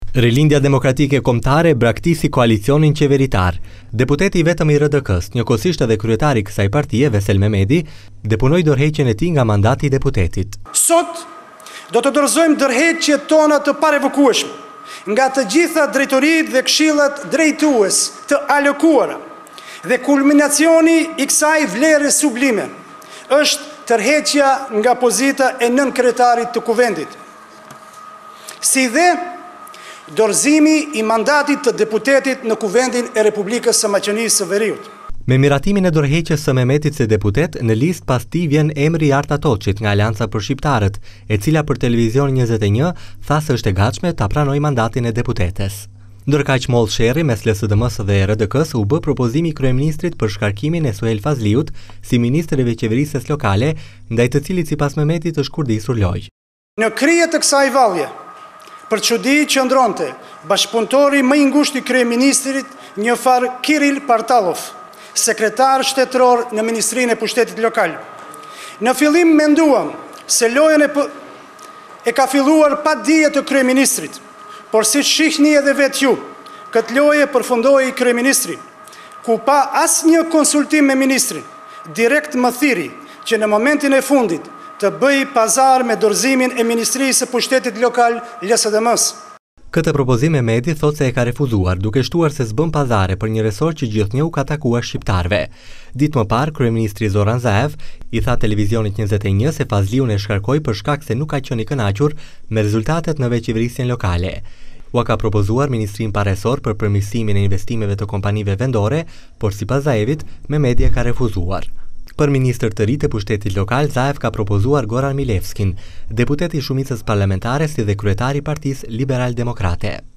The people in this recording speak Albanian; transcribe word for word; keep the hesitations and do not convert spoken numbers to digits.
Rilindja Demokratike Kombëtare braktisi koalicionin qeveritar. Deputeti i vetëm i R D K-s, njëkohësisht edhe kryetari i kësaj partie, Vesel Mehmeti, depunoi dorëheqjen e tij nga mandati i deputetit. Sot do të dorëzojmë dorëheqjet tona të parevokueshme nga të gjitha drejtoritë dhe këshillat drejtues të alokuara. Dhe kulminacioni i kësaj vlere sublime është tërheqja nga pozita e nënkryetarit të kuvendit. Si dhe dorëzimi i mandatit të deputetit në kuvendin e Republikës së Maqedonisë së Veriut. Me miratimin e dorëheqjes së Mehmetit si deputet, në listë pas tij vjen emri i Arta Toçit nga Aleanca për Shqiptarët, e cila për Televizion njëzet e një tha se është e gatshme ta pranojë mandatin e deputetes. Ndërkaq moll sherri mes L S D M-s dhe R D K-s u bë propozimi i kryeministrit për shkarkimin e Suhel Fazliut si ministrëve qeverisjes lokale, ndaj të cilit sipas Mehmetit është kurdisur lojë. Në krye të kësaj vallje, për çudi qëndronte bashkëpunëtori më i ngushtë i kryeministrit, një far Kiril Partallov, sekretar shtetëror në Ministrinë e Pushtetit Lokal. Në fillim menduam se lojën e, e ka filluar pa dije të kryeministrit, por si shihni edhe vetë ju, këtë lojë përfundoi kryeministri, ku pa asnjë konsultim me ministrin, direkt më thiri që në momentin e fundit të bëj pazar me dorëzimin e Ministrisë së Pushtetit Lokal L S D M-s. Këtë propozim Mehmeti thot se e ka refuzuar, duke shtuar se s'bën pazare për një resort që gjithnjëu ka takuar shqiptarëve. Ditë më parë, kryeministri Zoran Zaev i tha Televizionit njëzet e një se Fazliun e shkarkoi për shkak se nuk ka qenë i kënaqur me rezultatet në veçqeverisjen lokale. Ua ka propozuar ministrinë paresor për përmirësimin e investimeve të kompanive vendore, por sipas Zaevit, Mehmeti e ka refuzuar. Për ministër të ri të pushtetit lokal, Zaev ka propozuar Goran Milevskin, deputet i shumicës parlamentare si dhe kryetari i Partisë Liberal Demokrate.